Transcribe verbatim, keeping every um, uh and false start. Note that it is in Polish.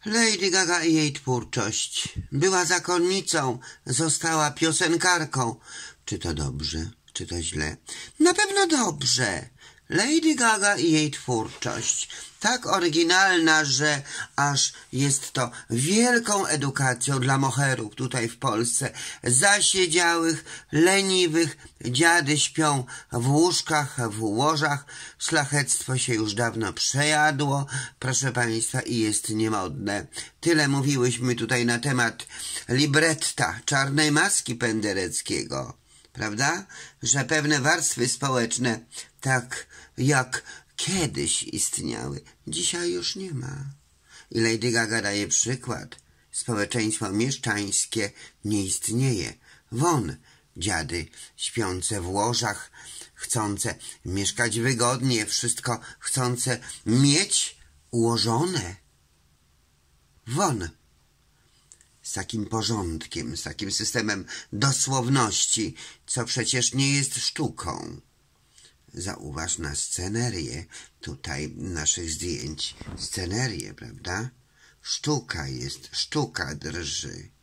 Lady Gaga i jej twórczość. Była zakonnicą, została piosenkarką. Czy to dobrze, czy to źle? Na pewno dobrze. Lady Gaga i jej twórczość. Tak oryginalna, że aż jest to wielką edukacją dla moherów tutaj w Polsce. Zasiedziałych, leniwych, dziady śpią w łóżkach, w łożach. Szlachectwo się już dawno przejadło, proszę państwa, i jest niemodne. Tyle mówiłyśmy tutaj na temat libretta Czarnej Maski Pendereckiego. Prawda? Że pewne warstwy społeczne, tak jak kiedyś istniały, dzisiaj już nie ma. I Lady Gaga daje przykład. Społeczeństwo mieszczańskie nie istnieje. Won, dziady śpiące w łożach, chcące mieszkać wygodnie, wszystko chcące mieć ułożone. Won. Z takim porządkiem, z takim systemem dosłowności, co przecież nie jest sztuką. Zauważ na scenerię tutaj naszych zdjęć. Scenerię, prawda? Sztuka jest, sztuka drży.